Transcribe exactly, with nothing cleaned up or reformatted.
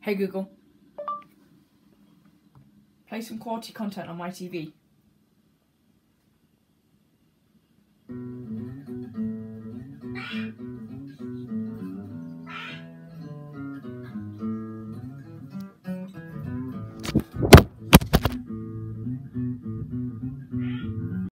Hey Google, play some quality content on my T V.